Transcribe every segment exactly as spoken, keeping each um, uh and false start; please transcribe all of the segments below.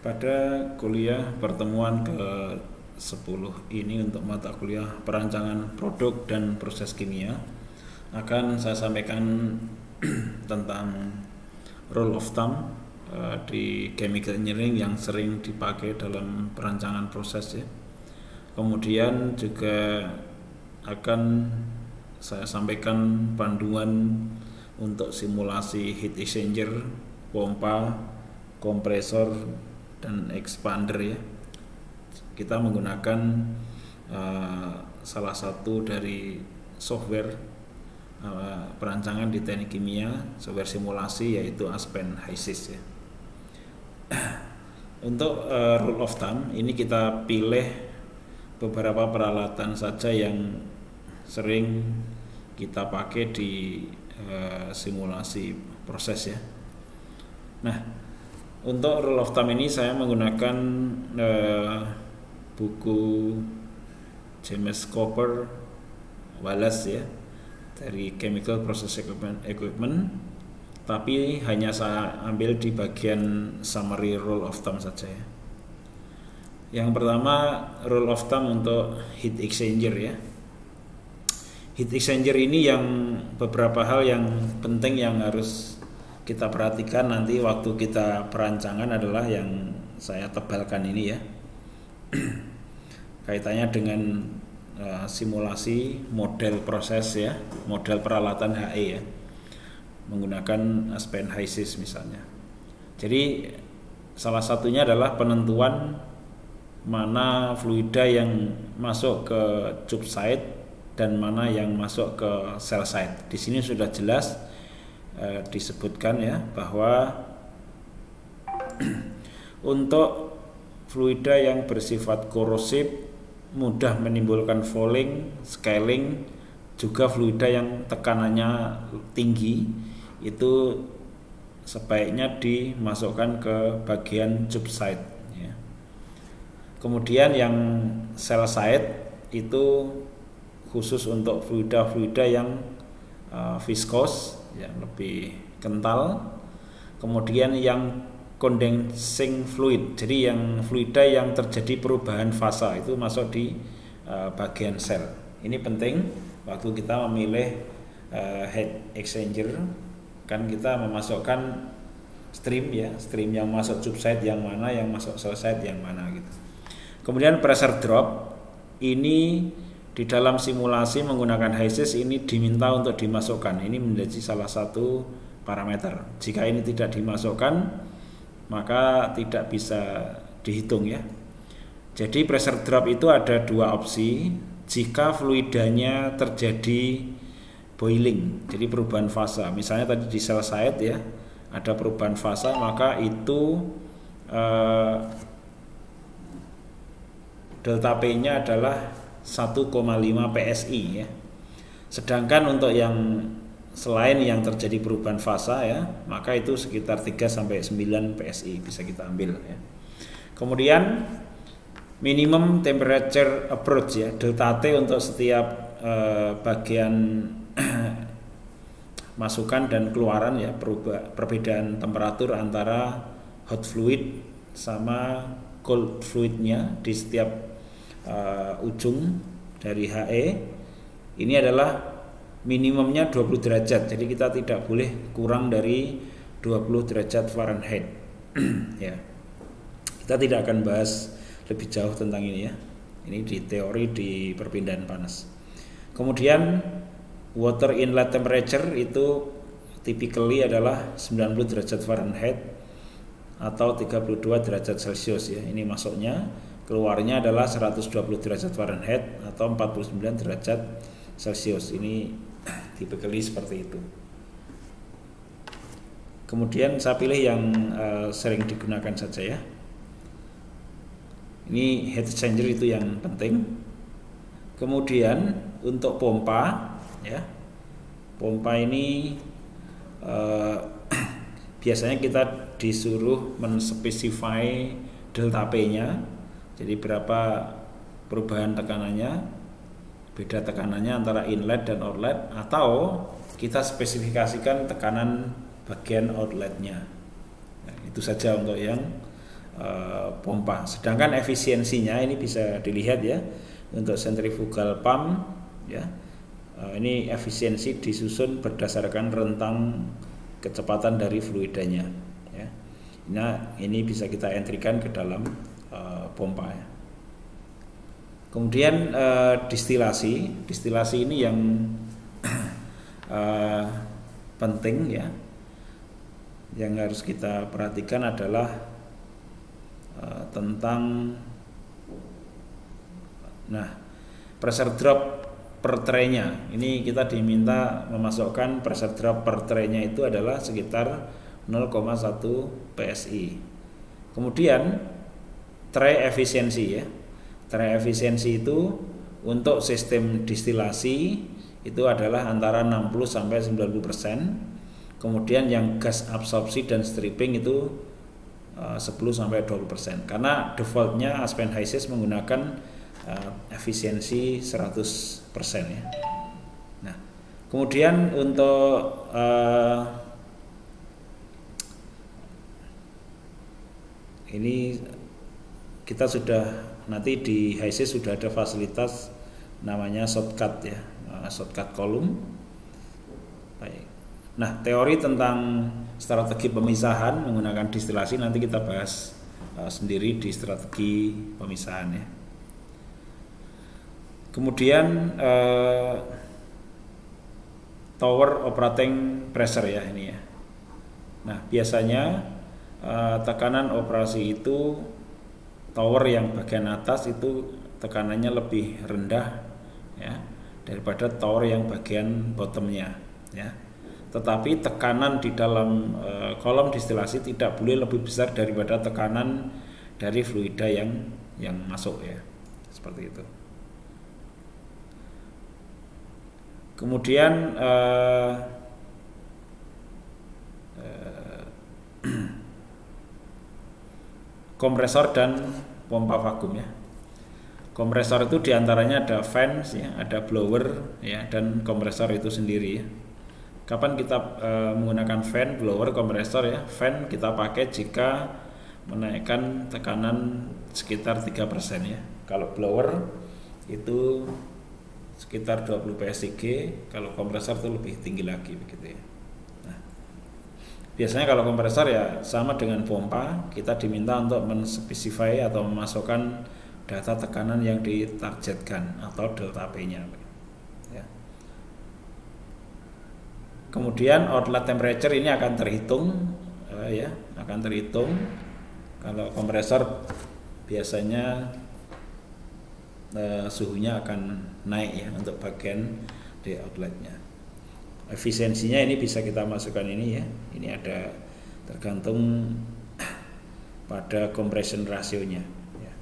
Pada kuliah pertemuan ke sepuluh ini untuk mata kuliah perancangan produk dan proses kimia akan saya sampaikan tentang rule of thumb uh, di chemical engineering yang sering dipakai dalam perancangan proses ya. Kemudian juga akan saya sampaikan panduan untuk simulasi heat exchanger, pompa, kompresor, dan expander ya. Kita menggunakan uh, salah satu dari software uh, perancangan di teknik kimia, software simulasi yaitu Aspen HYSYS ya. Untuk uh, rule of thumb ini kita pilih beberapa peralatan saja yang sering kita pakai di uh, simulasi proses ya. Nah, untuk rule of thumb ini saya menggunakan uh, buku James Cooper Wallace ya dari Chemical Process Equipment, Equipment, tapi hanya saya ambil di bagian summary rule of thumb saja ya. Yang pertama rule of thumb untuk heat exchanger ya. Heat exchanger ini yang beberapa hal yang penting yang harus kita perhatikan nanti waktu kita perancangan adalah yang saya tebalkan ini ya. Kaitannya dengan uh, simulasi model proses ya, model peralatan H E ya, menggunakan Aspen HYSYS misalnya. Jadi salah satunya adalah penentuan mana fluida yang masuk ke tube side dan mana yang masuk ke cell side. Di sini sudah jelas eh, disebutkan ya bahwa untuk fluida yang bersifat korosif, mudah menimbulkan fouling, scaling, juga fluida yang tekanannya tinggi itu sebaiknya dimasukkan ke bagian tube side ya. Kemudian yang cell side itu khusus untuk fluida-fluida yang uh, viskos yang lebih kental. Kemudian yang condensing fluid, jadi yang fluida yang terjadi perubahan fasa itu masuk di uh, bagian sel. Ini penting waktu kita memilih uh, heat exchanger, kan kita memasukkan stream ya, stream yang masuk tube side yang mana, yang masuk cell side yang mana gitu. Kemudian pressure drop ini di dalam simulasi menggunakan HYSYS ini diminta untuk dimasukkan. Ini menjadi salah satu parameter. Jika ini tidak dimasukkan, maka tidak bisa dihitung ya. Jadi pressure drop itu ada dua opsi. Jika fluidanya terjadi boiling, jadi perubahan fasa. Misalnya tadi di cell side ya, ada perubahan fasa, maka itu eh, delta P-nya adalah satu koma lima P S I ya. Sedangkan untuk yang selain yang terjadi perubahan fasa ya, maka itu sekitar tiga sampai sembilan P S I bisa kita ambil ya. Kemudian minimum temperature approach ya, delta T untuk setiap eh, bagian masukan dan keluaran ya, perubah, perbedaan temperatur antara hot fluid sama cold fluidnya di setiap uh, ujung dari H E. Ini adalah minimumnya dua puluh derajat, jadi kita tidak boleh kurang dari dua puluh derajat Fahrenheit ya. Kita tidak akan bahas lebih jauh tentang ini ya, ini di teori di perpindahan panas. Kemudian water inlet temperature itu typically adalah sembilan puluh derajat Fahrenheit atau tiga puluh dua derajat Celcius ya. Ini masuknya, keluarnya adalah seratus dua puluh derajat Fahrenheit atau empat puluh sembilan derajat Celcius. Ini typically seperti itu. Kemudian saya pilih yang uh, sering digunakan saja ya. Ini heat exchanger itu yang penting. Kemudian untuk pompa ya, pompa ini uh, biasanya kita disuruh menspesify delta P-nya, jadi berapa perubahan tekanannya, beda tekanannya antara inlet dan outlet, atau kita spesifikasikan tekanan bagian outletnya. Nah, itu saja untuk yang uh, pompa. Sedangkan efisiensinya ini bisa dilihat ya, untuk centrifugal pump ya, uh, ini efisiensi disusun berdasarkan rentang kecepatan dari fluidanya ya. Nah, ini bisa kita entrykan ke dalam uh, pompa ya. Kemudian uh, distilasi, distilasi ini yang uh, penting ya, yang harus kita perhatikan adalah uh, tentang nah pressure drop per tray-nya. Ini kita diminta memasukkan pressure drop per tray-nya itu adalah sekitar nol koma satu P S I. Kemudian tray efisiensi ya. Tray efisiensi itu untuk sistem distilasi itu adalah antara enam puluh sampai sembilan puluh persen. Kemudian yang gas absorpsi dan stripping itu uh, sepuluh sampai dua puluh persen. Karena defaultnya Aspen HiSys menggunakan uh, efisiensi seratus persen ya. Nah, kemudian untuk uh, ini kita sudah nanti di HiSys sudah ada fasilitas namanya shortcut ya, shortcut kolom. Baik. Nah, teori tentang strategi pemisahan menggunakan distilasi nanti kita bahas uh, sendiri di strategi pemisahan ya. Kemudian uh, tower operating pressure ya ini ya. Nah, biasanya uh, tekanan operasi itu tower yang bagian atas itu tekanannya lebih rendah ya daripada tower yang bagian bottomnya ya. Tetapi tekanan di dalam e, kolom distilasi tidak boleh lebih besar daripada tekanan dari fluida yang yang masuk ya, seperti itu. Kemudian e, e, kompresor dan pompa vakum ya. Kompresor itu diantaranya ada fans ya, ada blower ya, dan kompresor itu sendiri ya. Kapan kita e, menggunakan fan, blower, kompresor ya? Fan kita pakai jika menaikkan tekanan sekitar tiga persen ya. Kalau blower itu sekitar dua puluh P S I G, kalau kompresor itu lebih tinggi lagi begitu ya. Biasanya kalau kompresor ya sama dengan pompa, kita diminta untuk menspesify atau memasukkan data tekanan yang ditargetkan atau delta P-nya. Ya. Kemudian outlet temperature ini akan terhitung, eh, ya, akan terhitung. Kalau kompresor biasanya eh, suhunya akan naik ya untuk bagian di outletnya. Efisiensinya ini bisa kita masukkan ini ya. Ini ada tergantung pada compression rasionya ya.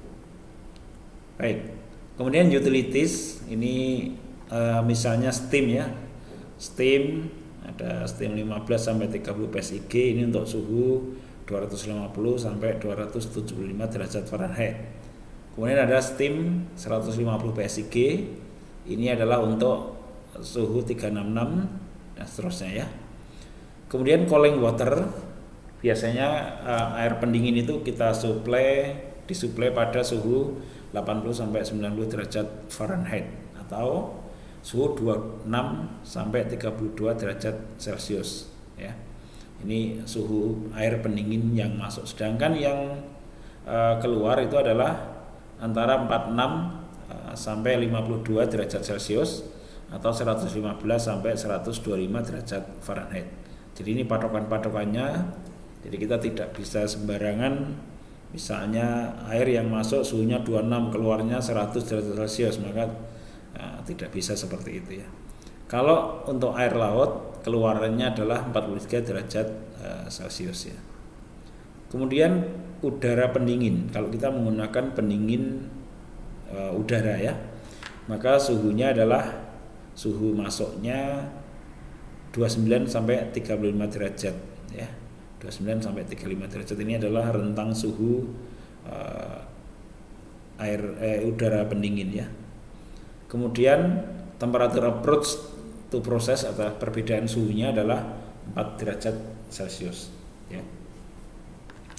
Baik. Kemudian utilities ini uh, misalnya steam ya. Steam ada steam lima belas sampai tiga puluh P S I G ini untuk suhu dua ratus lima puluh sampai dua ratus tujuh puluh lima derajat Fahrenheit. Kemudian ada steam seratus lima puluh P S I G. Ini adalah untuk suhu tiga ratus enam puluh enam dan seterusnya ya. Kemudian cooling water biasanya uh, air pendingin itu kita suplai disuplai pada suhu delapan puluh sampai sembilan puluh derajat Fahrenheit atau suhu dua puluh enam sampai tiga puluh dua derajat Celcius ya. Ini suhu air pendingin yang masuk. Sedangkan yang uh, keluar itu adalah antara empat puluh enam uh, sampai lima puluh dua derajat Celcius atau seratus lima belas sampai seratus dua puluh lima derajat Fahrenheit. Jadi ini patokan-patokannya. Jadi kita tidak bisa sembarangan, misalnya air yang masuk suhunya dua puluh enam, keluarnya seratus derajat Celcius, maka nah, tidak bisa seperti itu ya. Kalau untuk air laut keluarannya adalah empat puluh tiga derajat uh, Celcius ya. Kemudian udara pendingin. Kalau kita menggunakan pendingin uh, udara ya, maka suhunya adalah suhu masuknya dua puluh sembilan sampai tiga puluh lima derajat ya. dua puluh sembilan sampai tiga puluh lima derajat ini adalah rentang suhu uh, air eh, udara pendingin ya. Kemudian temperatur approach to proses atau perbedaan suhunya adalah empat derajat Celcius ya.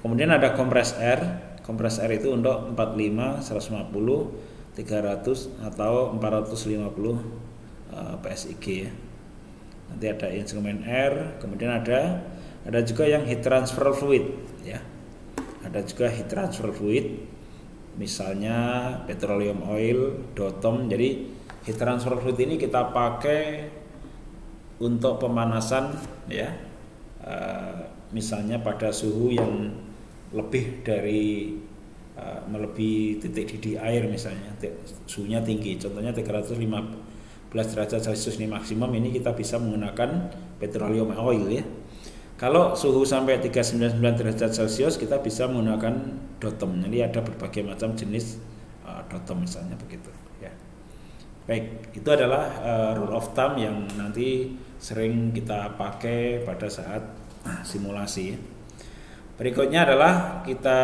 Kemudian ada kompres air. Kompres air itu untuk empat puluh lima, seratus lima puluh, tiga ratus atau empat ratus lima puluh uh, P S I G ya. Nanti ada instrumen air, kemudian ada ada juga yang heat transfer fluid ya. Ada juga heat transfer fluid, misalnya petroleum oil, dotom. Jadi heat transfer fluid ini kita pakai untuk pemanasan ya, uh, misalnya pada suhu yang lebih dari uh, melebihi titik didih air, misalnya suhunya tinggi, contohnya tiga ratus lima belas derajat Celcius ini maksimum, ini kita bisa menggunakan petroleum oil ya. Kalau suhu sampai tiga ratus sembilan puluh sembilan derajat Celcius kita bisa menggunakan dotom. Jadi ada berbagai macam jenis uh, dotom misalnya begitu ya. Baik, itu adalah uh, rule of thumb yang nanti sering kita pakai pada saat uh, simulasi. Berikutnya adalah kita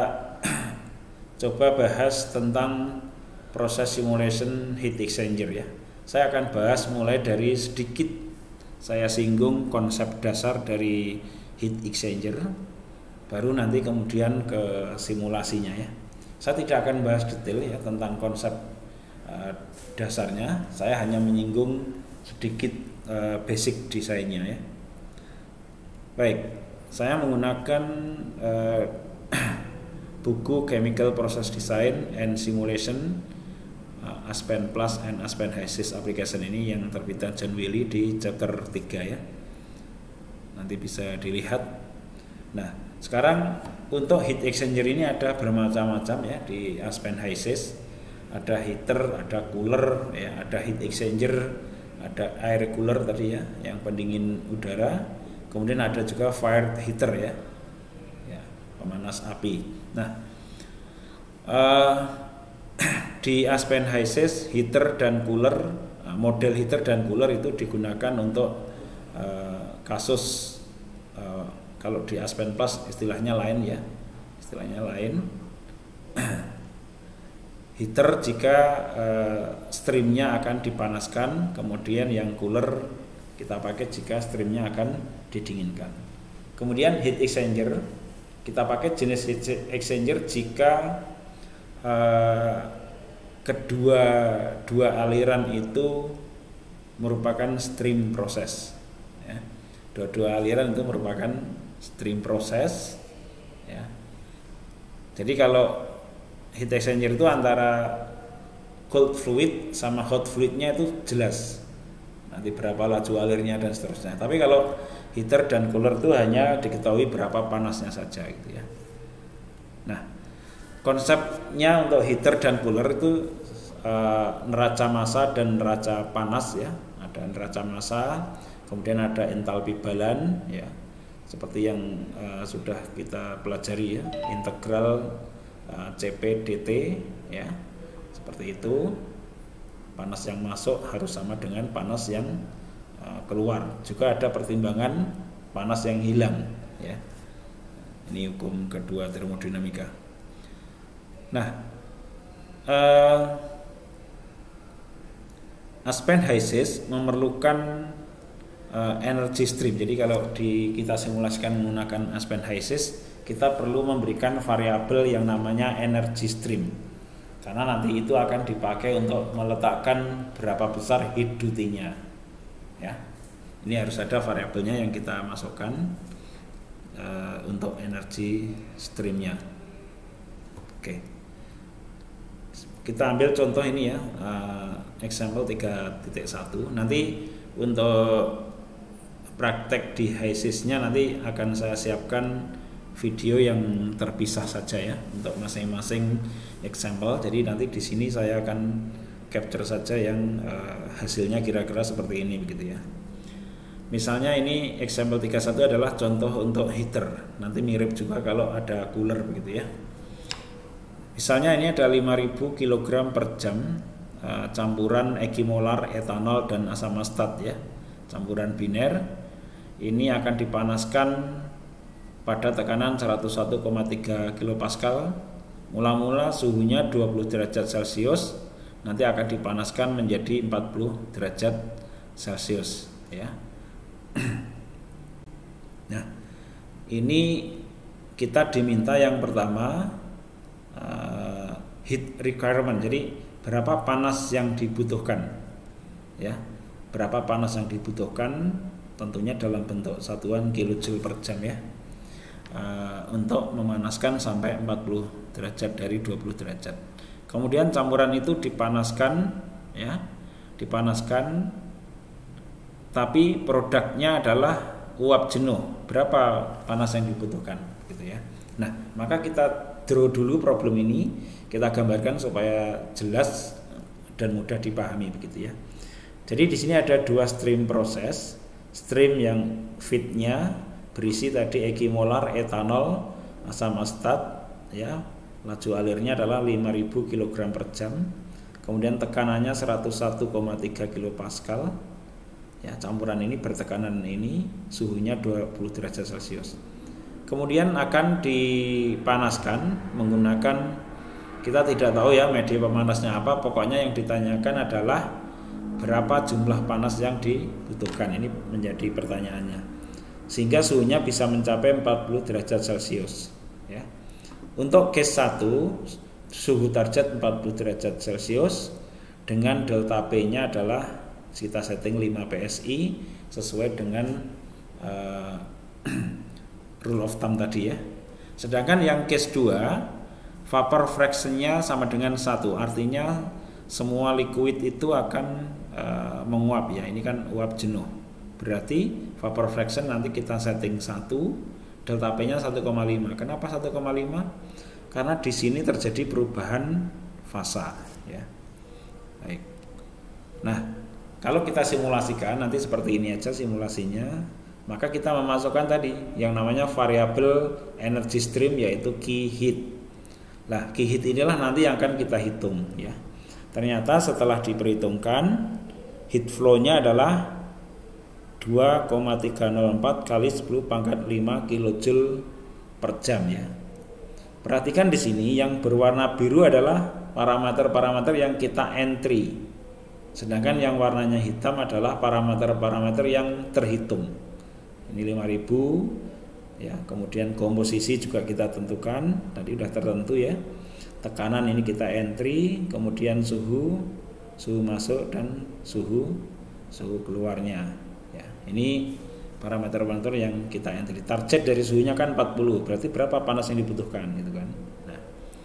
coba bahas tentang proses simulation heat exchanger ya. Saya akan bahas mulai dari sedikit saya singgung konsep dasar dari heat exchanger, baru nanti kemudian ke simulasinya ya. Saya tidak akan bahas detail ya tentang konsep uh, dasarnya, saya hanya menyinggung sedikit uh, basic desainnya ya. Baik, saya menggunakan uh, buku Chemical Process Design and Simulation uh, Aspen Plus and Aspen Hysys Application ini yang terbitan John Wiley di chapter tiga ya. Nanti bisa dilihat. Nah, sekarang untuk heat exchanger ini ada bermacam-macam ya di Aspen Hysys. Ada heater, ada cooler ya, ada heat exchanger, ada air cooler tadi ya, yang pendingin udara. Kemudian ada juga fire heater ya, ya pemanas api. Nah, uh, di Aspen Hysys heater dan cooler, uh, model heater dan cooler itu digunakan untuk uh, kasus uh, kalau di Aspen Plus istilahnya lain ya, istilahnya lain. Heater jika uh, streamnya akan dipanaskan, kemudian yang cooler kita pakai jika streamnya akan didinginkan. Kemudian heat exchanger kita pakai jenis heat exchanger jika uh, kedua dua aliran itu merupakan stream proses. Ya. Dua-dua aliran itu merupakan stream proses. Ya. Jadi kalau heat exchanger itu antara cold fluid sama hot fluidnya itu jelas, nanti berapa laju alirnya dan seterusnya. Tapi kalau heater dan cooler itu hanya diketahui berapa panasnya saja gitu ya. Nah, konsepnya untuk heater dan cooler itu e, neraca massa dan neraca panas ya. Ada neraca massa, kemudian ada entalpi balan ya, seperti yang e, sudah kita pelajari ya, integral C P D T ya, seperti itu. Panas yang masuk harus sama dengan panas yang uh, keluar. Juga ada pertimbangan panas yang hilang ya. Ini hukum kedua termodinamika. Nah, uh, Aspen Hysys memerlukan uh, energy stream. Jadi kalau di kita simulasikan menggunakan Aspen Hysys, kita perlu memberikan variabel yang namanya energy stream, karena nanti itu akan dipakai untuk meletakkan berapa besar heat duty-nya ya. Ini harus ada variabelnya yang kita masukkan uh, untuk energy stream-nya. Oke, kita ambil contoh ini ya, uh, example tiga titik satu. Nanti untuk praktek di Hysys-nya nanti akan saya siapkan video yang terpisah saja ya untuk masing-masing example. Jadi nanti di sini saya akan capture saja yang uh, hasilnya kira-kira seperti ini begitu ya. Misalnya ini example tiga puluh satu adalah contoh untuk heater. Nanti mirip juga kalau ada cooler begitu ya. Misalnya ini ada lima ribu kilogram per jam uh, campuran ekimolar, etanol dan asam astat ya. Campuran biner. Ini akan dipanaskan pada tekanan seratus satu koma tiga kilopascal. Mula-mula suhunya dua puluh derajat Celcius, nanti akan dipanaskan menjadi empat puluh derajat Celcius ya. Nah, ini kita diminta yang pertama uh, heat requirement, jadi berapa panas yang dibutuhkan, ya, berapa panas yang dibutuhkan, tentunya dalam bentuk satuan kilojoule per jam ya, uh, untuk memanaskan sampai empat puluh derajat dari dua puluh derajat. Kemudian campuran itu dipanaskan, ya, dipanaskan, tapi produknya adalah uap jenuh. Berapa panas yang dibutuhkan, gitu ya. Nah, maka kita draw dulu problem ini, kita gambarkan supaya jelas dan mudah dipahami, begitu ya. Jadi di sini ada dua stream proses. Stream yang feednya berisi tadi ekimolar etanol asam asetat, ya, laju alirnya adalah lima ribu kilogram per jam, kemudian tekanannya seratus satu koma tiga kilopascal, ya, campuran ini bertekanan ini, suhunya dua puluh derajat Celcius. Kemudian akan dipanaskan menggunakan, kita tidak tahu ya media pemanasnya apa, pokoknya yang ditanyakan adalah berapa jumlah panas yang dibutuhkan, ini menjadi pertanyaannya, sehingga suhunya bisa mencapai empat puluh derajat Celcius, ya. Untuk case satu, suhu target empat puluh derajat Celcius dengan delta P-nya adalah kita setting lima P S I sesuai dengan uh, rule of thumb tadi ya. Sedangkan yang case dua, vapor fraction-nya sama dengan satu, artinya semua liquid itu akan uh, menguap ya. Ini kan uap jenuh. Berarti vapor fraction nanti kita setting satu, delta P-nya satu koma lima. Kenapa satu koma lima? Karena di sini terjadi perubahan fasa ya. Baik. Nah, kalau kita simulasikan nanti seperti ini aja simulasinya, maka kita memasukkan tadi yang namanya variabel energy stream, yaitu key heat. Nah, key heat inilah nanti yang akan kita hitung ya. Ternyata setelah diperhitungkan, heat flow-nya adalah dua koma tiga nol empat kali sepuluh pangkat lima kilojoule per jam ya. Perhatikan di sini yang berwarna biru adalah parameter-parameter yang kita entry. Sedangkan yang warnanya hitam adalah parameter-parameter yang terhitung. Ini lima ribu ya, kemudian komposisi juga kita tentukan, tadi sudah tertentu ya. Tekanan ini kita entry, kemudian suhu, suhu masuk dan suhu suhu keluarnya. Ya, ini parameter-parameter yang kita entry. Target dari suhunya kan empat puluh, berarti berapa panas yang dibutuhkan gitu kan. Nah,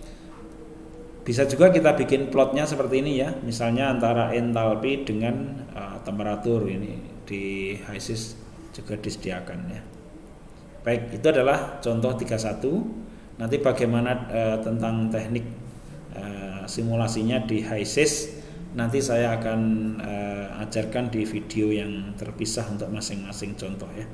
bisa juga kita bikin plotnya seperti ini ya, misalnya antara entalpi dengan uh, temperatur, ini di HYSYS juga disediakan ya. Baik, itu adalah contoh tiga puluh satu. Nanti bagaimana uh, tentang teknik uh, simulasinya di HYSYS nanti saya akan uh, ajarkan di video yang terpisah untuk masing-masing contoh ya.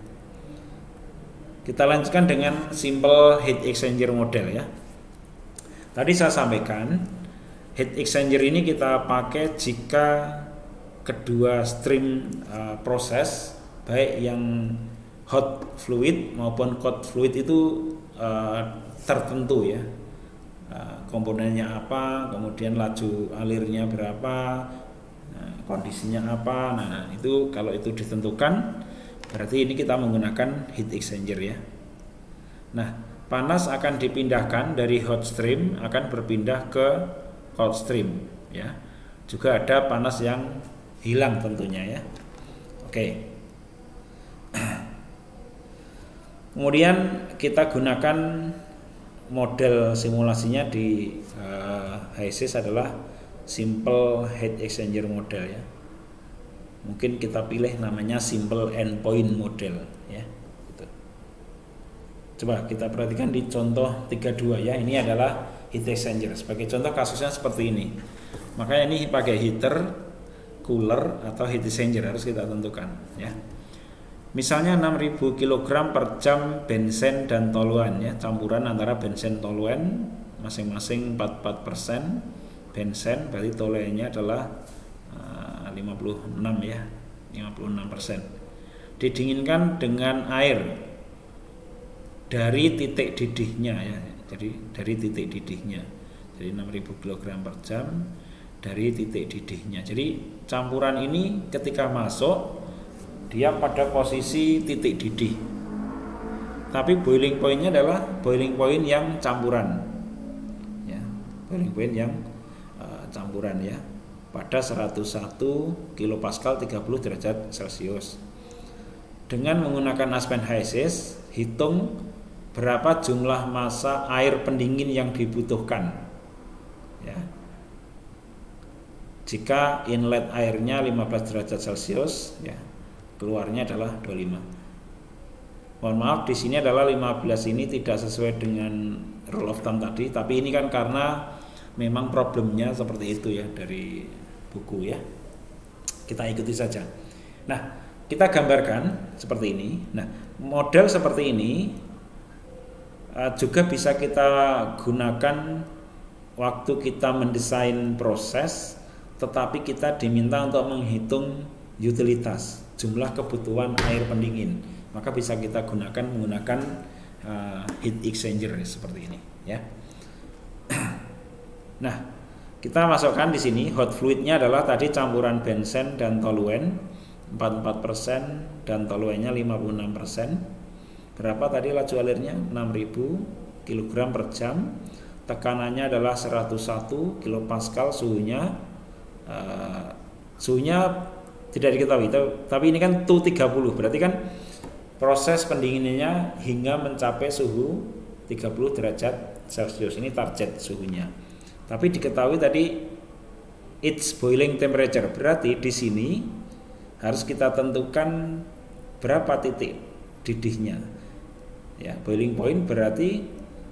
Kita lanjutkan dengan simple heat exchanger model ya. Tadi saya sampaikan heat exchanger ini kita pakai jika kedua stream uh, proses, baik yang hot fluid maupun cold fluid itu uh, tertentu ya, uh, komponennya apa, kemudian laju alirnya berapa, nah, kondisinya apa. Nah, itu kalau itu ditentukan, berarti ini kita menggunakan heat exchanger ya. Nah, panas akan dipindahkan dari hot stream akan berpindah ke cold stream ya. Juga ada panas yang hilang tentunya ya. Oke. Kemudian kita gunakan model simulasinya di uh, HYSYS adalah simple heat exchanger model ya. Mungkin kita pilih namanya simple endpoint model ya. Gitu. Coba kita perhatikan di contoh tiga puluh dua ya. Ini adalah heat exchanger. Sebagai contoh kasusnya seperti ini. Makanya ini pakai heater, cooler atau heat exchanger harus kita tentukan ya. Misalnya enam ribu kilogram per jam benzen dan toluan ya, campuran antara benzen toluan masing-masing empat puluh empat persen benzen, berarti toluannya adalah uh, lima puluh enam ya, lima puluh enam persen. Didinginkan dengan air dari titik didihnya ya. Jadi dari titik didihnya. Jadi enam ribu kilogram per jam dari titik didihnya. Jadi campuran ini ketika masuk dia pada posisi titik didih. tapi boiling point-nya adalah boiling point yang campuran, ya, boiling point yang uh, campuran ya, pada seratus satu kilopascal tiga puluh derajat Celcius. Dengan menggunakan Aspen Hyces, hitung berapa jumlah massa air pendingin yang dibutuhkan, ya. Jika inlet airnya lima belas derajat Celcius, ya, keluarnya adalah dua puluh lima. Mohon maaf, di sini adalah lima belas, ini tidak sesuai dengan rule of thumb tadi, tapi ini kan karena memang problemnya seperti itu ya dari buku ya. Kita ikuti saja. Nah, kita gambarkan seperti ini. Nah, model seperti ini uh, juga bisa kita gunakan waktu kita mendesain proses, tetapi kita diminta untuk menghitung utilitas, jumlah kebutuhan air pendingin. Maka bisa kita gunakan menggunakan uh, heat exchanger seperti ini ya. Nah, kita masukkan di sini hot fluidnya adalah tadi campuran benzen dan toluen empat puluh empat persen dan toluennya lima puluh enam persen. Berapa tadi laju alirnya? enam ribu kilogram per jam. Tekanannya adalah seratus satu kilopascal, suhunya uh, suhunya tidak diketahui, tapi ini kan T tiga puluh, berarti kan proses pendinginannya hingga mencapai suhu tiga puluh derajat Celcius. Ini target suhunya. Tapi diketahui tadi its boiling temperature. Berarti di sini harus kita tentukan berapa titik didihnya. Ya, boiling point berarti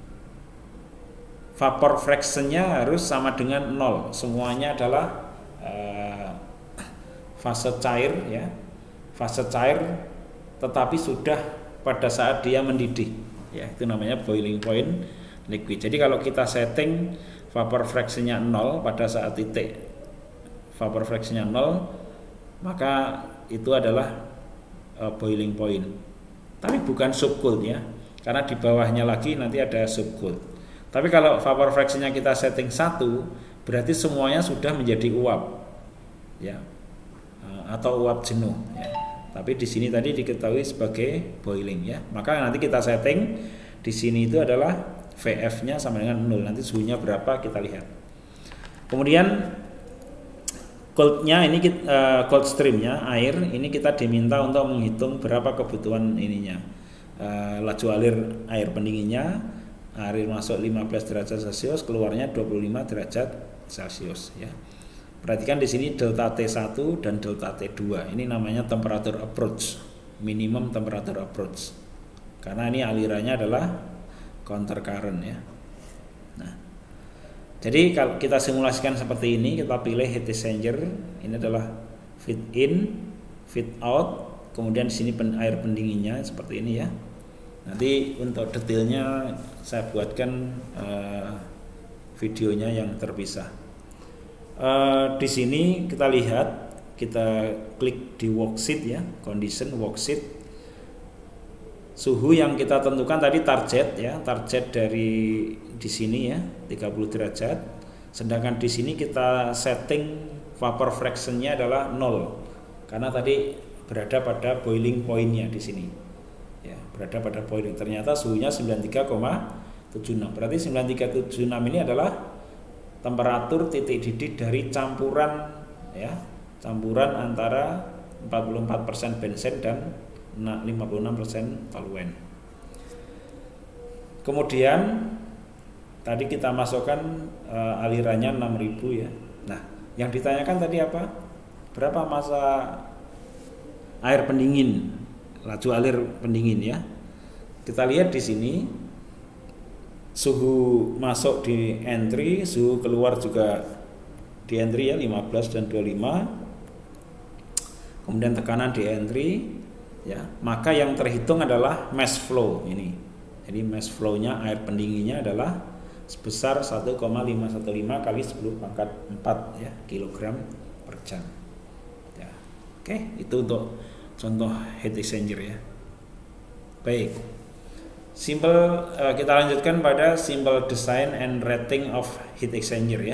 vapor fraction-nya harus sama dengan nol. Semuanya adalah uh, fase cair ya. Fase cair tetapi sudah pada saat dia mendidih, ya, itu namanya boiling point liquid. Jadi kalau kita setting vapor fraction-nya nol pada saat titik vapor fraction-nya nol, maka itu adalah uh, boiling point. Tapi bukan subcooled ya, karena di bawahnya lagi nanti ada subcooled. Tapi kalau vapor fraction-nya kita setting satu, berarti semuanya sudah menjadi uap, ya, uh, atau uap jenuh. Ya. Tapi di sini tadi diketahui sebagai boiling ya. Maka nanti kita setting di sini itu adalah V F-nya sama dengan nol. Nanti suhunya berapa kita lihat. Kemudian cold-nya ini uh, cold stream-nya air ini kita diminta untuk menghitung berapa kebutuhan ininya. Uh, laju alir air pendinginnya, air masuk lima belas derajat Celcius, keluarnya dua puluh lima derajat Celcius ya. Perhatikan di sini delta T satu dan delta T dua. Ini namanya temperature approach, minimum temperature approach. Karena ini alirannya adalah counter current ya. Nah, jadi kalau kita simulasikan seperti ini, kita pilih heat exchanger. Ini adalah feed in, feed out. Kemudian di sini air pendinginnya seperti ini ya. Nanti untuk detailnya saya buatkan uh, videonya yang terpisah. Uh, di sini kita lihat, kita klik di worksheet ya, condition worksheet. Suhu yang kita tentukan tadi target ya, target dari di sini ya tiga puluh derajat. Sedangkan di sini kita setting vapor fraction-nya adalah nol. Karena tadi berada pada boiling point-nya di sini. Ya, berada pada boiling. Ternyata suhunya sembilan puluh tiga koma tujuh enam. Berarti sembilan puluh tiga koma tujuh enam ini adalah temperatur titik didih dari campuran ya, campuran antara empat puluh empat persen benzen dan lima puluh enam persen toluen. Kemudian tadi kita masukkan uh, alirannya enam ribu ya. Nah, yang ditanyakan tadi apa? Berapa massa air pendingin, laju alir pendingin ya. Kita lihat di sini suhu masuk di entry, suhu keluar juga di entry ya, lima belas dan dua puluh lima. Kemudian tekanan di entry ya. Maka yang terhitung adalah mass flow ini. Jadi mass flow-nya air pendinginnya adalah sebesar satu koma lima satu lima kali sepuluh pangkat empat ya, kilogram per jam. Ya. Oke, itu untuk contoh heat exchanger ya. Baik. Simple, uh, kita lanjutkan pada simple design and rating of heat exchanger ya.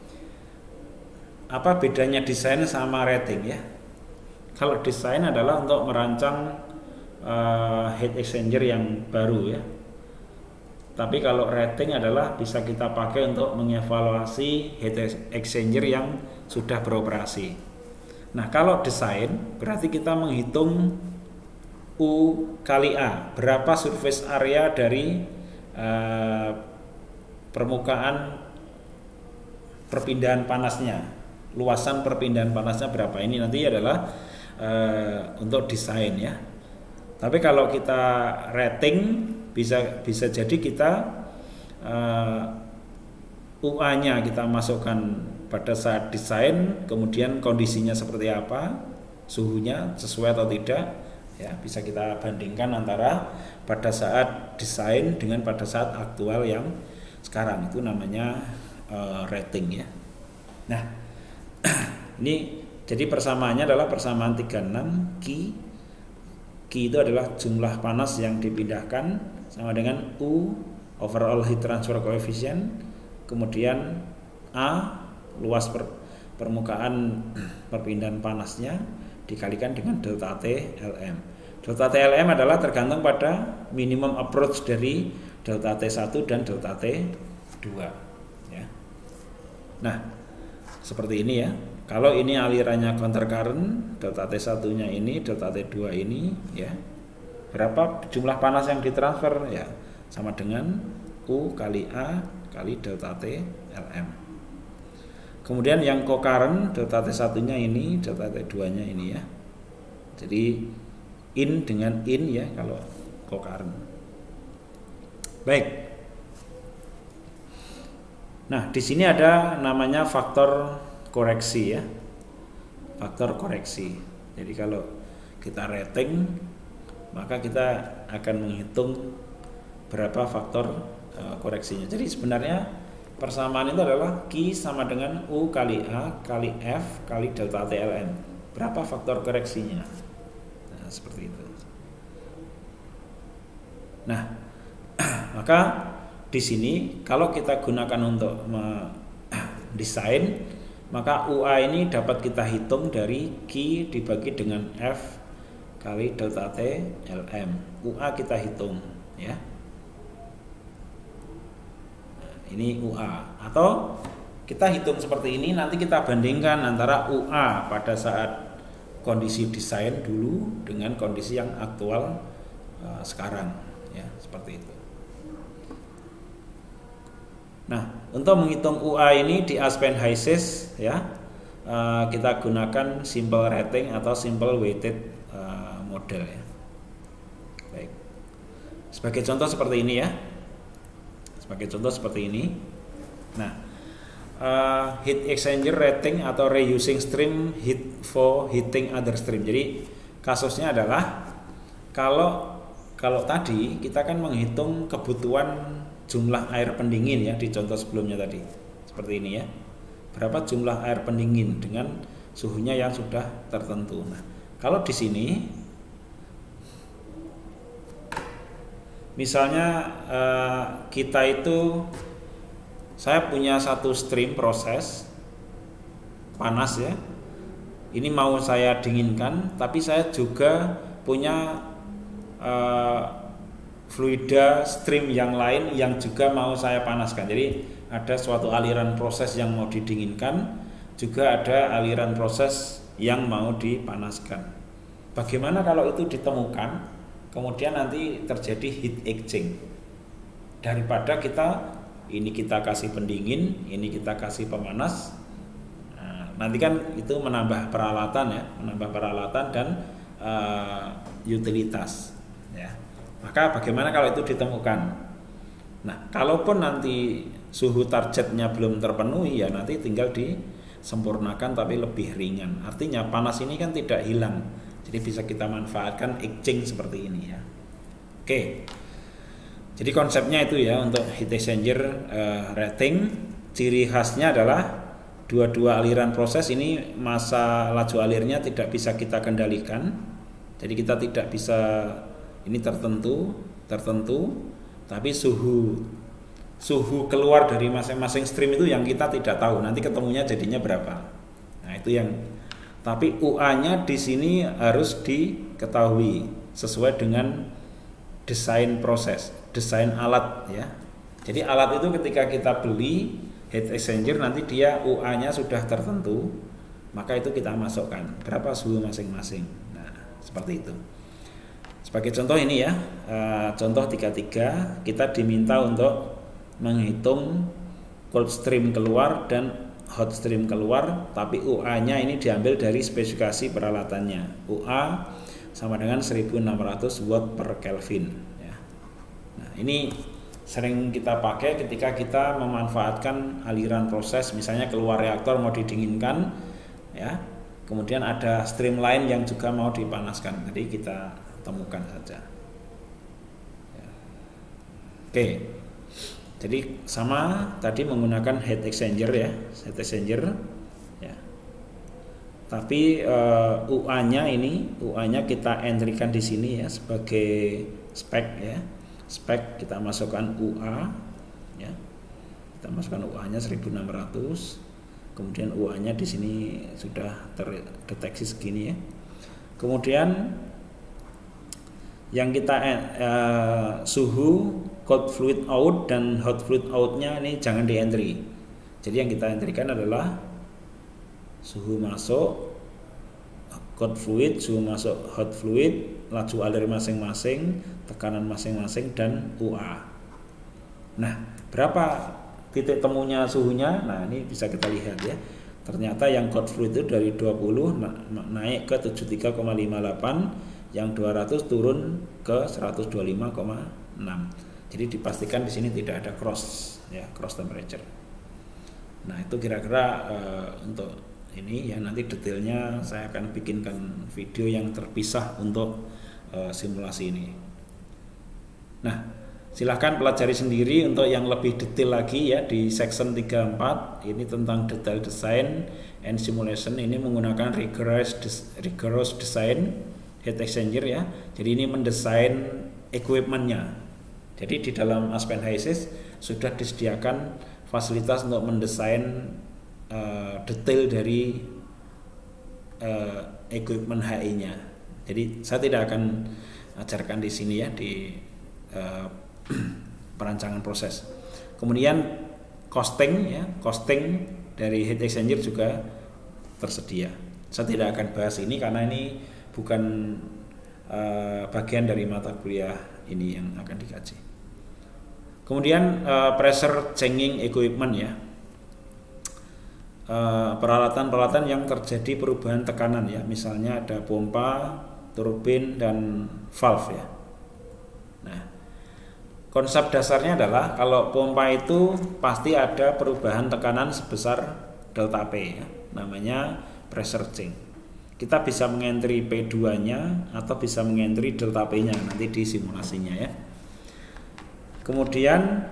Apa bedanya desain sama rating ya? Kalau desain adalah untuk merancang uh, heat exchanger yang baru ya. Tapi kalau rating adalah bisa kita pakai untuk mengevaluasi heat exchanger yang sudah beroperasi. Nah, kalau desain berarti kita menghitung U kali A, berapa surface area dari uh, permukaan perpindahan panasnya, luasan perpindahan panasnya berapa. Ini nanti adalah uh, untuk desain ya. Tapi kalau kita rating bisa bisa jadi kita uh, U A-nya kita masukkan pada saat desain, kemudian kondisinya seperti apa, suhunya sesuai atau tidak, ya bisa kita bandingkan antara pada saat desain dengan pada saat aktual yang sekarang. Itu namanya uh, rating ya. Nah, ini jadi persamaannya adalah persamaan tiga puluh enam Q. Q itu adalah jumlah panas yang dipindahkan sama dengan U overall heat transfer coefficient, kemudian A luas per, permukaan perpindahan panasnya dikalikan dengan delta T L M. Delta T L M adalah tergantung pada minimum approach dari delta T satu dan delta T dua ya. Nah, seperti ini ya. Kalau ini alirannya counter current, delta T satu nya ini, delta T dua ini ya. Berapa jumlah panas yang ditransfer ya, sama dengan U kali A kali delta T L M. Kemudian yang co-current, delta T satu nya ini, delta T dua nya ini ya. Jadi in dengan in ya kalau co-current. Baik. Nah, di sini ada namanya faktor koreksi ya, faktor koreksi. Jadi kalau kita rating, maka kita akan menghitung berapa faktor uh, koreksinya. Jadi sebenarnya persamaan itu adalah Q sama dengan U kali A kali F kali delta T L M. Berapa faktor koreksinya? Nah, seperti itu. Nah, maka di sini kalau kita gunakan untuk mendesain, maka U A ini dapat kita hitung dari Q dibagi dengan F kali delta T L M. U A kita hitung ya. Nah, ini U A. Atau kita hitung seperti ini, nanti kita bandingkan antara U A pada saat kondisi desain dulu dengan kondisi yang aktual uh, sekarang ya, seperti itu. Nah, untuk menghitung U A ini di Aspen HYSYS ya, uh, kita gunakan simple rating atau simple weighted uh, model ya. Baik. Sebagai contoh seperti ini ya. Sebagai contoh seperti ini. Nah, uh, heat exchanger rating atau reusing stream heat for heating other stream. Jadi kasusnya adalah kalau kalau tadi kita kan menghitung kebutuhan jumlah air pendingin ya di contoh sebelumnya tadi seperti ini ya, berapa jumlah air pendingin dengan suhunya yang sudah tertentu. Nah, kalau di sini misalnya eh, kita itu saya punya satu stream proses panas ya, ini mau saya dinginkan, tapi saya juga punya eh, fluida stream yang lain yang juga mau saya panaskan. Jadi ada suatu aliran proses yang mau didinginkan, juga ada aliran proses yang mau dipanaskan. Bagaimana kalau itu ditemukan, kemudian nanti terjadi heat exchange? Daripada kita ini kita kasih pendingin, ini kita kasih pemanas, nah, nanti kan itu menambah peralatan ya, menambah peralatan dan uh, utilitas ya. Maka bagaimana kalau itu ditemukan? Nah, kalaupun nanti suhu targetnya belum terpenuhi ya nanti tinggal disempurnakan tapi lebih ringan. Artinya panas ini kan tidak hilang. Jadi bisa kita manfaatkan exchange seperti ini ya. Oke. Jadi konsepnya itu ya untuk heat exchanger uh, rating. Ciri khasnya adalah dua-dua aliran proses ini masa laju alirnya tidak bisa kita kendalikan. Jadi kita tidak bisa ini tertentu, tertentu, tapi suhu suhu keluar dari masing-masing stream itu yang kita tidak tahu. Nanti ketemunya jadinya berapa. Nah, itu yang tapi U A-nya di sini harus diketahui. sesuai dengan desain proses, desain alat ya. Jadi alat itu ketika kita beli heat exchanger nanti dia U A-nya sudah tertentu, maka itu kita masukkan berapa suhu masing-masing. Nah, seperti itu. Sebagai contoh ini ya, uh, contoh tiga puluh tiga kita diminta untuk menghitung cold stream keluar dan hot stream keluar, tapi U A-nya ini diambil dari spesifikasi peralatannya. U A sama dengan seribu enam ratus watt per Kelvin ya. Nah, ini sering kita pakai ketika kita memanfaatkan aliran proses, misalnya keluar reaktor mau didinginkan ya. Kemudian ada stream lain yang juga mau dipanaskan. Jadi kita temukan saja. Ya. Oke. Jadi sama tadi menggunakan heat exchanger ya, heat exchanger ya. Tapi uh, U A-nya ini, U A-nya kita entrykan di sini ya sebagai spek ya. Spek kita masukkan U A ya. Kita masukkan U A-nya seribu enam ratus. Kemudian U A-nya di sini sudah terdeteksi segini ya. Kemudian yang kita uh, suhu cold fluid out dan hot fluid out-nya ini jangan di entry. Jadi yang kita entrykan adalah suhu masuk cold fluid, suhu masuk hot fluid, laju alir masing-masing, tekanan masing-masing dan U A. Nah, berapa titik temunya suhunya? Nah, ini bisa kita lihat ya. Ternyata yang cold fluid itu dari dua puluh naik ke tujuh puluh tiga koma lima delapan, yang dua ratus turun ke seratus dua puluh lima koma enam. Jadi dipastikan di sini tidak ada cross ya, cross temperature. Nah, itu kira-kira uh, untuk ini ya, nanti detailnya saya akan bikinkan video yang terpisah untuk uh, simulasi ini. Nah, silahkan pelajari sendiri untuk yang lebih detail lagi ya di section tiga puluh empat ini tentang detail design and simulation. Ini menggunakan rigorous rigorous design heat exchanger ya. Jadi ini mendesain equipmentnya. Jadi di dalam Aspen HySys sudah disediakan fasilitas untuk mendesain uh, detail dari uh, equipment H I-nya. Jadi saya tidak akan ajarkan di sini ya di uh, perancangan proses. Kemudian costing ya, costing dari heat exchanger juga tersedia. Saya tidak akan bahas ini karena ini bukan uh, bagian dari mata kuliah ini yang akan dikaji. Kemudian uh, pressure changing equipment ya, uh, peralatan-peralatan yang terjadi perubahan tekanan ya, misalnya ada pompa, turbin dan valve ya. Nah, konsep dasarnya adalah kalau pompa itu pasti ada perubahan tekanan sebesar delta P ya, namanya pressure change. Kita bisa mengentry P dua nya atau bisa mengentry delta P nya nanti di simulasinya ya. Kemudian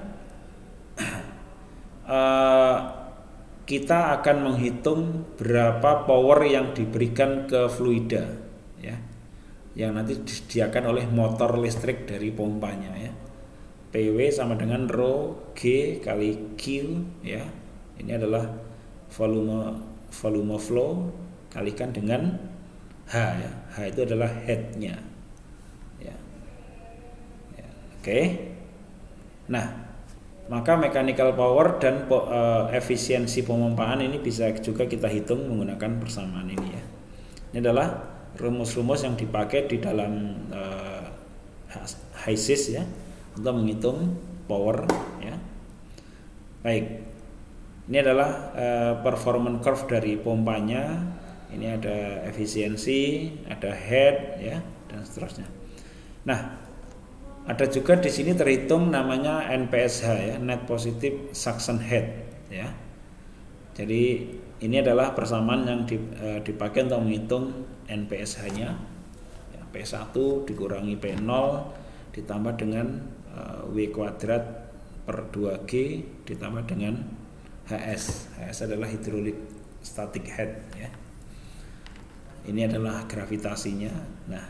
uh, kita akan menghitung berapa power yang diberikan ke fluida ya, yang nanti disediakan oleh motor listrik dari pompanya ya. P W sama dengan rho G kali Q ya. Ini adalah volume volume flow kalikan dengan H ya. H itu adalah head-nya ya. Ya, oke. Okay. Nah, maka mechanical power dan uh, efisiensi pemompaan ini bisa juga kita hitung menggunakan persamaan ini ya. Ini adalah rumus-rumus yang dipakai di dalam uh, HySys ya untuk menghitung power ya. Baik. Ini adalah uh, performance curve dari pompanya. Ini ada efisiensi, ada head ya dan seterusnya. Nah, ada juga di sini terhitung namanya N P S H ya, net positive suction head ya. Jadi ini adalah persamaan yang dipakai untuk menghitung N P S H-nya. Ya, P satu dikurangi P nol ditambah dengan uh, W kuadrat per dua G ditambah dengan H S. H S adalah hydraulic static head ya. Ini adalah gravitasinya. Nah,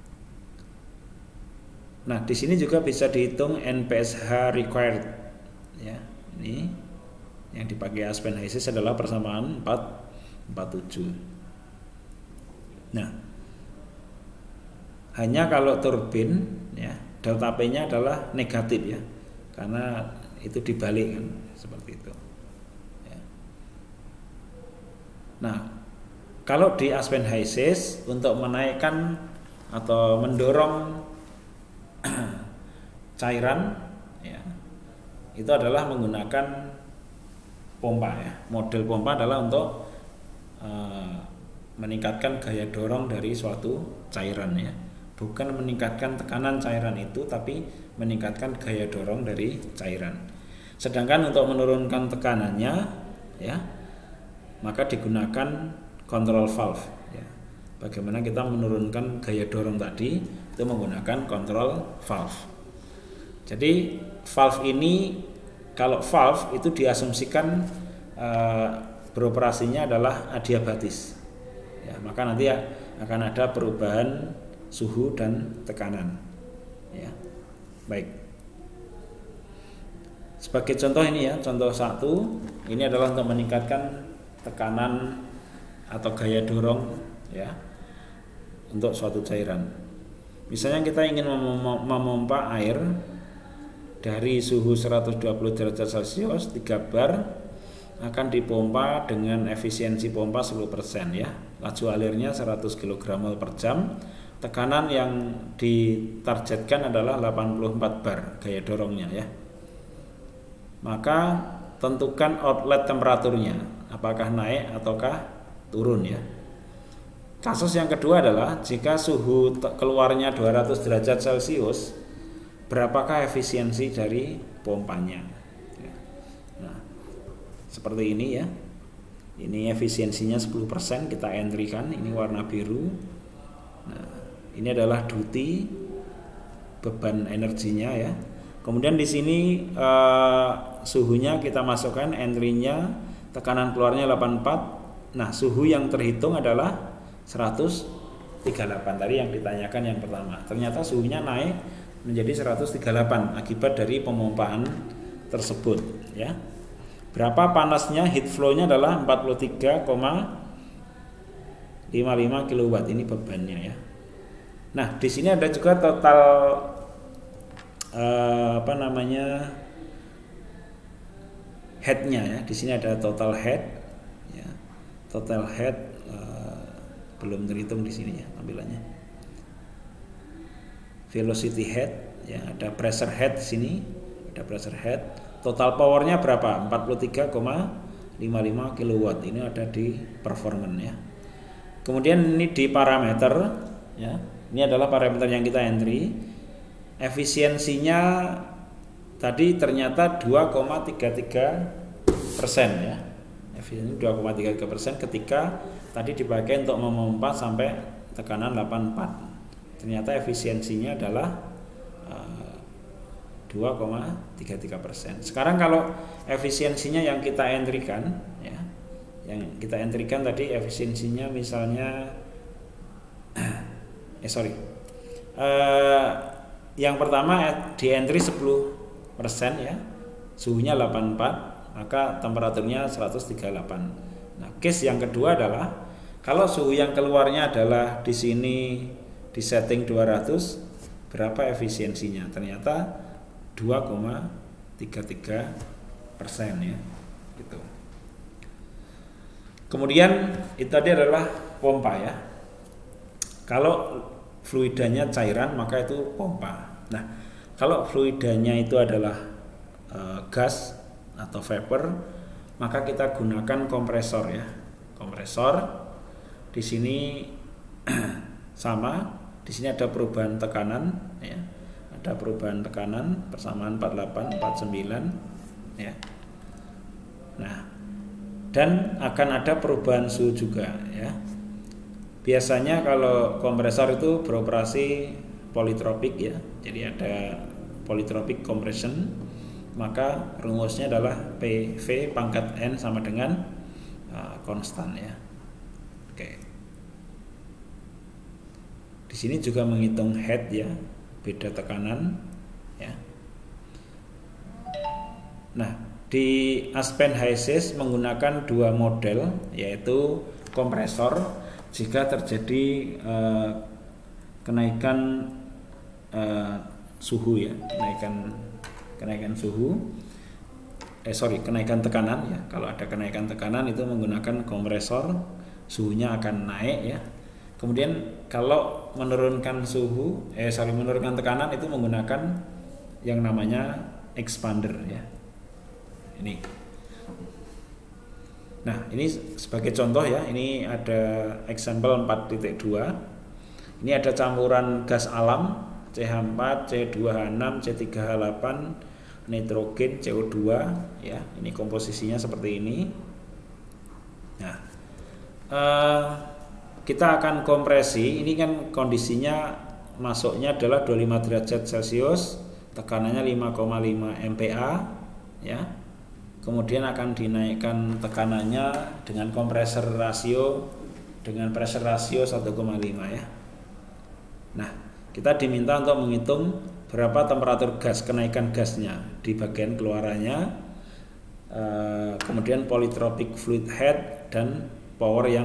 Nah, di sini juga bisa dihitung N P S H required ya. Ini yang dipakai Aspen HySys adalah persamaan empat empat tujuh. Nah, Hanya kalau turbin ya, delta P-nya adalah negatif ya. Karena itu dibalik kan, seperti itu. Ya. Nah, kalau di Aspen Hyces untuk menaikkan atau mendorong cairan ya, itu adalah menggunakan pompa ya. Model pompa adalah untuk uh, meningkatkan gaya dorong dari suatu cairan ya. Bukan meningkatkan tekanan cairan itu, tapi meningkatkan gaya dorong dari cairan. Sedangkan untuk menurunkan tekanannya ya, maka digunakan control valve ya. Bagaimana kita menurunkan gaya dorong tadi, itu menggunakan control valve. Jadi valve ini, kalau valve itu diasumsikan e, beroperasinya adalah adiabatis ya, maka nanti akan ada perubahan suhu dan tekanan ya. Baik, sebagai contoh ini ya, contoh satu ini adalah untuk meningkatkan tekanan atau gaya dorong ya untuk suatu cairan. Misalnya kita ingin mem- memompa air dari suhu seratus dua puluh derajat Celcius, tiga bar akan dipompa dengan efisiensi pompa sepuluh persen ya. Laju alirnya seratus kilogram per jam. Tekanan yang ditargetkan adalah delapan puluh empat bar gaya dorongnya ya. Maka tentukan outlet temperaturnya, apakah naik ataukah turun ya. Kasus yang kedua adalah jika suhu keluarnya dua ratus derajat Celcius, berapakah efisiensi dari pompanya? Nah, seperti ini ya. Ini efisiensinya sepuluh persen, kita entry-kan, ini warna biru. Nah, ini adalah duty, beban energinya ya. Kemudian di sini eh, suhunya kita masukkan, entry-nya, tekanan keluarnya delapan puluh empat. Nah, suhu yang terhitung adalah seratus tiga puluh delapan tadi yang ditanyakan yang pertama. Ternyata suhunya naik menjadi seratus tiga puluh delapan akibat dari pemompaan tersebut ya. Berapa panasnya? Heat flow-nya adalah empat puluh tiga koma lima puluh lima kilowatt, ini bebannya ya. Nah, di sini ada juga total eh, apa namanya? head-nya ya. Di sini ada total head ya. Total head eh, belum terhitung di sini ya tampilannya. Velocity head ya, ada pressure head di sini, ada pressure head. Total powernya berapa? empat puluh tiga koma lima puluh lima kilowatt. Ini ada di performance ya. Kemudian ini di parameter ya. Ini adalah parameter yang kita entry. Efisiensinya tadi ternyata dua koma tiga tiga persen ya. Efisiensi dua koma tiga tiga persen ketika tadi dipakai untuk memompa sampai tekanan delapan puluh empat. Ternyata efisiensinya adalah uh, dua koma tiga tiga persen. Sekarang kalau efisiensinya yang kita entry-kan ya, yang kita entry-kan tadi efisiensinya misalnya eh sorry uh, yang pertama di entry sepuluh persen ya, suhunya delapan puluh empat, maka temperaturnya seratus tiga puluh delapan. Nah, case yang kedua adalah kalau suhu yang keluarnya adalah di sini di setting dua ratus, berapa efisiensinya? Ternyata dua koma tiga tiga persen ya, gitu. Kemudian itu tadi adalah pompa ya. Kalau fluidanya cairan maka itu pompa. Nah, kalau fluidanya itu adalah e, gas atau vapor, maka kita gunakan kompresor ya. Kompresor di sini sama. Di sini ada perubahan tekanan ya. Ada perubahan tekanan persamaan empat puluh delapan empat puluh sembilan ya. Nah, dan akan ada perubahan suhu juga ya. Biasanya kalau kompresor itu beroperasi polytropic ya. Jadi ada polytropic compression, maka rumusnya adalah P V pangkat N sama dengan uh, konstan ya. Oke. Di sini juga menghitung head ya, beda tekanan ya. Nah, di Aspen Hyces menggunakan dua model, yaitu kompresor jika terjadi eh, kenaikan uh, suhu ya, kenaikan kenaikan suhu. Eh sorry, kenaikan tekanan ya. Kalau ada kenaikan tekanan itu menggunakan kompresor, suhunya akan naik ya. Kemudian kalau menurunkan suhu, eh sorry menurunkan tekanan itu menggunakan yang namanya expander ya. Ini. Nah, ini sebagai contoh ya, ini ada example empat titik dua. Ini ada campuran gas alam C H empat, C dua H enam, C tiga H delapan, nitrogen, C O dua ya. Ini komposisinya seperti ini. Nah, eh, kita akan kompresi. Ini kan kondisinya masuknya adalah dua puluh lima derajat Celcius, tekanannya lima koma lima M P A ya. Kemudian akan dinaikkan tekanannya dengan kompresor rasio dengan pressure rasio satu koma lima ya. Nah, kita diminta untuk menghitung berapa temperatur gas, kenaikan gasnya di bagian keluarannya, eh, kemudian polytropic fluid head dan power yang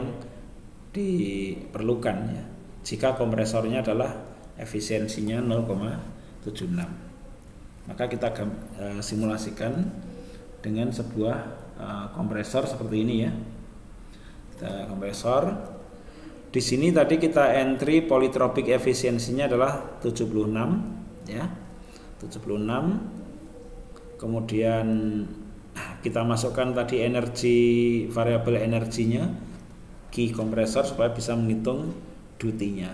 diperlukan ya. Jika kompresornya adalah efisiensinya nol koma tujuh enam, maka kita eh, simulasikan dengan sebuah uh, kompresor seperti ini ya. Kita kompresor. Di sini tadi kita entry polytropic efisiensinya adalah tujuh puluh enam ya. tujuh puluh enam. Kemudian kita masukkan tadi energi, variabel energinya, key kompresor supaya bisa menghitung duty-nya.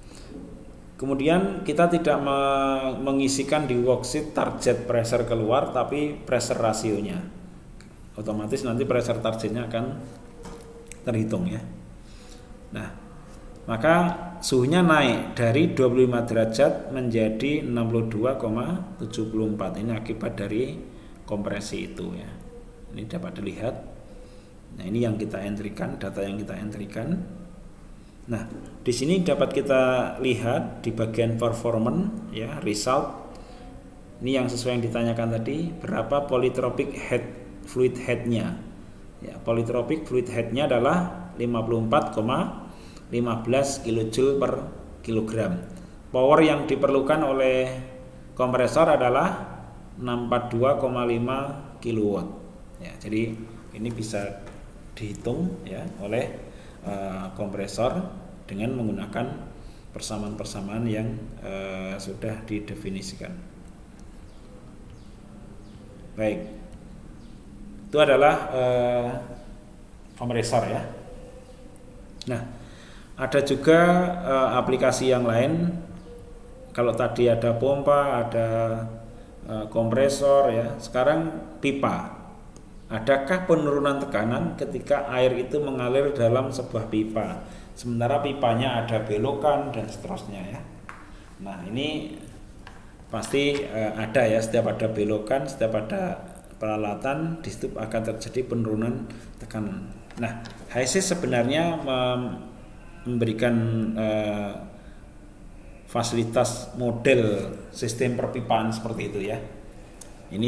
Kemudian kita tidak mengisikan di worksheet target pressure keluar, tapi pressure rasionya. Otomatis nanti pressure targetnya akan terhitung ya. Nah, maka suhunya naik dari dua puluh lima derajat menjadi enam puluh dua koma tujuh empat. Ini akibat dari kompresi itu ya. Ini dapat dilihat. Nah, ini yang kita entrykan, data yang kita entrykan. Nah, di sini dapat kita lihat di bagian performance ya, result. Ini yang sesuai yang ditanyakan tadi, berapa polytropic head fluid head-nya. Ya, polytropic fluid head-nya adalah lima puluh empat koma lima belas kilojoule per kilogram. Power yang diperlukan oleh kompresor adalah enam ratus empat puluh dua koma lima kilowatt. Ya, jadi ini bisa dihitung ya oleh Uh, kompresor dengan menggunakan persamaan-persamaan yang uh, sudah didefinisikan. Baik, itu adalah uh, kompresor ya. Nah, ada juga uh, aplikasi yang lain. Kalau tadi ada pompa, ada uh, kompresor ya. Sekarang pipa. Adakah penurunan tekanan ketika air itu mengalir dalam sebuah pipa, sementara pipanya ada belokan dan seterusnya ya. Nah, ini pasti eh, ada ya, setiap ada belokan, setiap ada peralatan di situ akan terjadi penurunan tekanan. Nah, HYSYS sebenarnya memberikan eh, fasilitas model sistem perpipaan seperti itu ya. Ini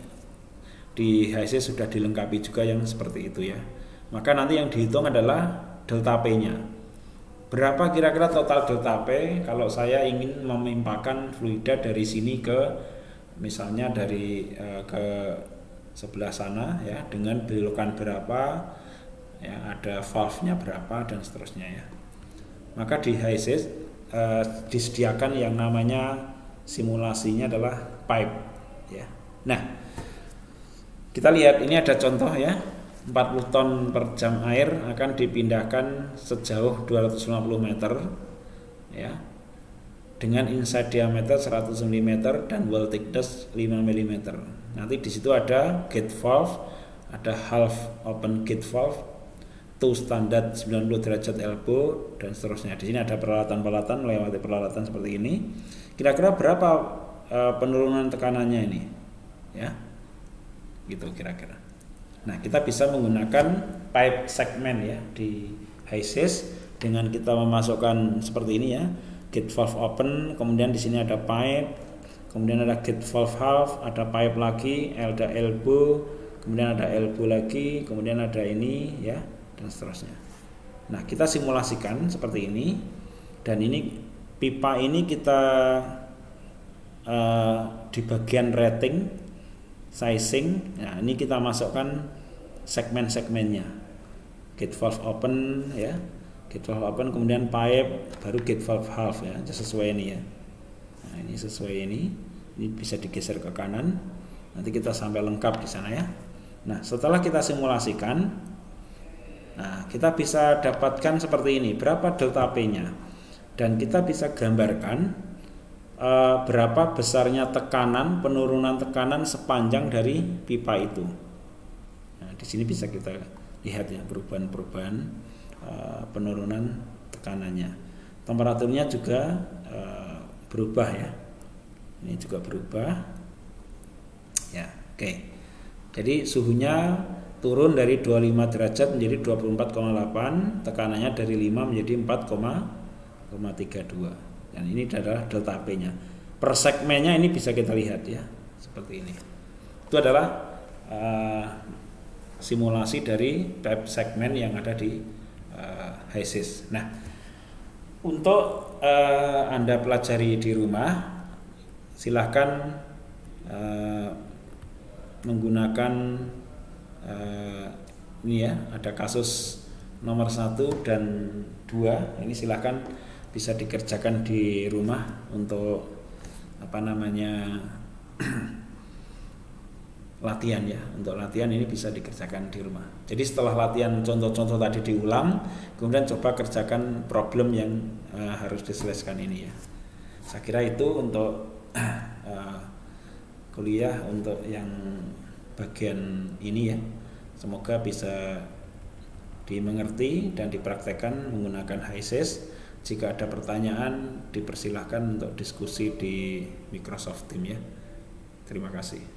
di HYSYS sudah dilengkapi juga yang seperti itu ya. Maka nanti yang dihitung adalah delta P-nya. Berapa kira-kira total delta P kalau saya ingin memimpakan fluida dari sini ke misalnya dari eh, ke sebelah sana ya, dengan belokan berapa ya, ada valve-nya berapa dan seterusnya ya. Maka di HYSYS eh, disediakan yang namanya simulasinya adalah pipe ya. Nah, kita lihat ini ada contoh ya, empat puluh ton per jam air akan dipindahkan sejauh dua ratus lima puluh meter ya, dengan inside diameter seratus milimeter dan wall thickness lima milimeter. Nanti di situ ada gate valve, ada half open gate valve, two standard sembilan puluh derajat elbow dan seterusnya. Di sini ada peralatan-peralatan, melewati peralatan seperti ini. Kira-kira berapa uh, penurunan tekanannya ini ya, gitu kira-kira. Nah, kita bisa menggunakan pipe segment ya di HYSYS dengan kita memasukkan seperti ini ya, gate valve open, kemudian di sini ada pipe, kemudian ada gate valve half, ada pipe lagi, ada elbow, kemudian ada elbow lagi, kemudian ada ini ya, dan seterusnya. Nah, kita simulasikan seperti ini, dan ini pipa ini kita uh, di bagian rating, sizing. Nah, ini kita masukkan segmen-segmennya. Gate valve open ya, gate valve open, kemudian pipe, baru gate valve half ya, sesuai ini ya. Nah, ini sesuai ini. Ini bisa digeser ke kanan. Nanti kita sampai lengkap di sana ya. Nah, setelah kita simulasikan, nah kita bisa dapatkan seperti ini, berapa delta P-nya. Dan kita bisa gambarkan e, berapa besarnya tekanan, penurunan tekanan sepanjang dari pipa itu. Nah, di sini bisa kita lihat ya perubahan-perubahan e, penurunan tekanannya. Temperaturnya juga e, berubah ya. Ini juga berubah. Ya, oke. Jadi suhunya turun dari dua puluh lima derajat menjadi dua puluh empat koma delapan, tekanannya dari lima menjadi empat koma tiga dua. Dan ini adalah delta P-nya. Per segmennya ini bisa kita lihat ya, seperti ini. Itu adalah uh, simulasi dari pipe segmen yang ada di uh, HISIS. Nah, untuk uh, Anda pelajari di rumah, silahkan uh, menggunakan uh, ini ya, ada kasus nomor satu dan dua. Ini silahkan bisa dikerjakan di rumah untuk apa namanya latihan ya. Untuk latihan ini bisa dikerjakan di rumah. Jadi setelah latihan contoh-contoh tadi diulang, kemudian coba kerjakan problem yang uh, harus diselesaikan ini ya. Saya kira itu untuk uh, kuliah untuk yang bagian ini ya. Semoga bisa dimengerti dan dipraktekkan menggunakan HISIS. Jika ada pertanyaan, dipersilahkan untuk diskusi di Microsoft Teams ya. Terima kasih.